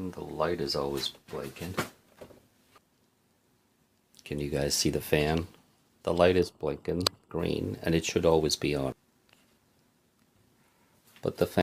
And the light is always blinking. Can you guys see the fan? The light is blinking green and it should always be on. But the fan